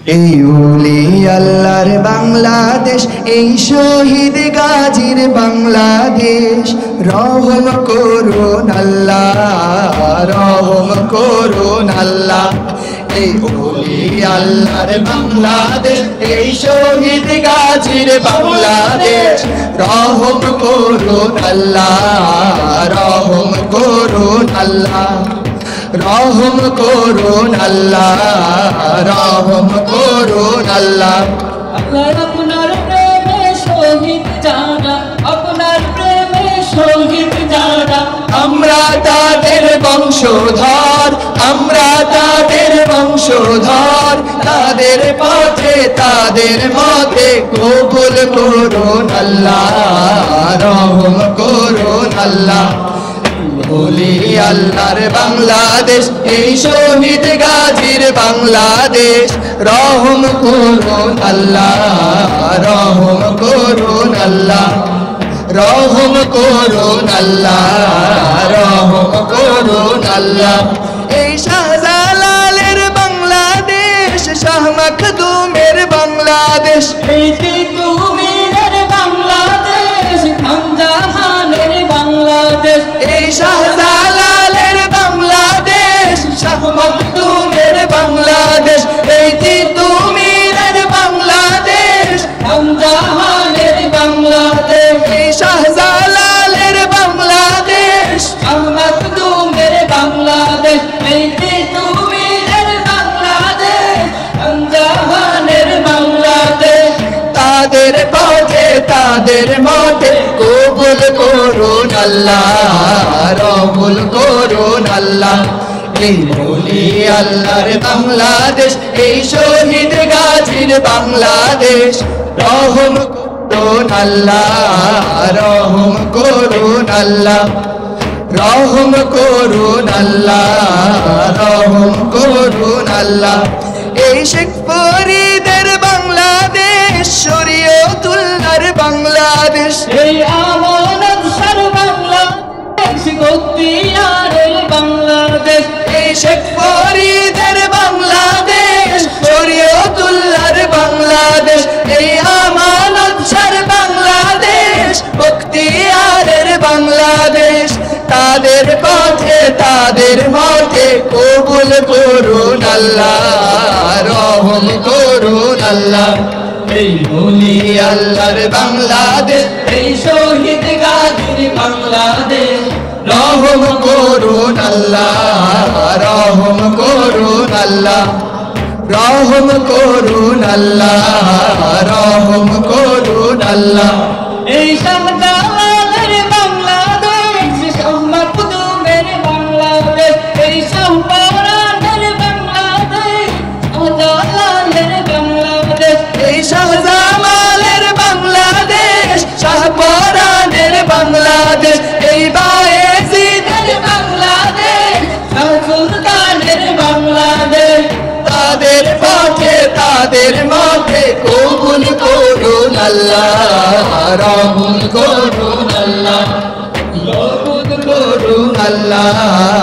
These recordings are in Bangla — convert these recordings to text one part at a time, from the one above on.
এই ওলি আল্লাহর বাংলাদেশ, এই শহীদ গাজীর বাংলাদেশ। রহম করুন আল্লাহ, রহম করুন আল্লাহ। এই ওলি আল্লাহর বাংলাদেশ, এই শহীদ গাজীর বাংলাদেশ। রহম করুন আল্লাহ, রহম করুন আল্লাহ। রহম করুন আল্লাহ, রহম করুন আল্লাহ। আল্লাহ আপনার প্রেমে শহীদ যারা, আপনার প্রেমে শহীদ যারা, আমরা তাদের বংশধর, আমরা তাদের বংশধর। তাদের পথে তাদের মতে কবুল করুন আল্লাহ, রহম করুন আল্লাহ। ওলি আল্লাহর বাংলাদেশ, এই শহীদ গাজীর বাংলাদেশ। রহম করুন আল্লাহ, রহম করুন আল্লাহ। রহম করুন আল্লাহ, রহম করুন আল্লাহ। এই শাহজালালের বাংলাদেশ, শাহ মখদুমের বাংলাদেশ। এই তিতুমিরের বাংলাদেশ, খানজাহানের বাংলাদেশ। এই শাহজালালের বাংলাদেশ, শাহ মখদুমের বাংলাদেশ। এই তিতুমিরের বাংলাদেশ, খানজাহানের বাংলাদেশ। এই শাহজালালের বাংলাদেশ, শাহ মখদুমের বাংলাদেশ। এই তিতুমিরের বাংলাদেশ, খানজাহানের বাংলাদেশ। তাদের পথে তাদের মতে কবুল করুন আল্লাহ, রহম করুন আল্লাহ। এই ওলি আল্লাহর বাংলাদেশ, এই শহীদ গাজীর বাংলাদেশ। রহম করুন আল্লাহ, রহম করুন আল্লাহ। রহম করুন আল্লাহ, রহম করুন আল্লাহ। এই শেখ ফরিদের বাংলাদেশ, শরীয়তুল্লাহর বাংলাদেশ। এই আমানত সার বাংলাদেশ, বখতিয়ারের বাংলাদেশ। এই শেখ ফরিদের বাংলাদেশ, শরীয়তুল্লাহর বাংলাদেশ। এই আমানত সার বাংলাদেশ, বখতিয়ারের বাংলাদেশ। তাদের পথে তাদের মতে কবুল করুন আল্লাহ, রহম করুন আল্লাহ। এই ওলি আল্লাহর বাংলাদেশ, এই শহীদ গাজীর বাংলাদেশ। রহম করুন আল্লাহ, রহম করুন আল্লাহ। রহম করুন আল্লাহ, রহম করুন আল্লাহ। এই শাহজালালের বাংলাদেশ, শাহ মখদুমের বাংলাদেশ। এই শাহপরানের বাংলাদেশ, শাহজালালের বাংলাদেশ। এই শাহজালালের বাংলাদেশ, শাহপরানের বাংলাদেশ। এই বায়েজিদের বাংলাদেশ, শাহ সুলতানের বাংলাদেশ। তাদের পথে তাদের মতে কবুল করুন আল্লাহ, রহম করুন আল্লাহ। কবুল করুন আল্লাহ,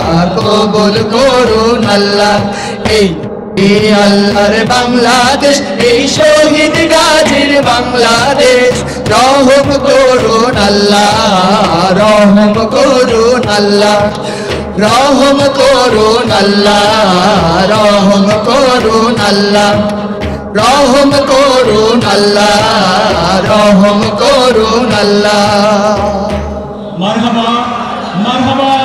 কবুল করুন আল্লাহ। এই আল্লাহর বাংলাদেশ, এই শহীদ গাজীর বাংলাদেশ। রহম করুন আল্লাহ, রহম করুন আল্লাহ। রহম করুন আল্লাহ, রহম করুন আল্লাহ। রহম করুন আল্লাহ, রহম করুন আল্লাহ। মারহাবা মারহাবা।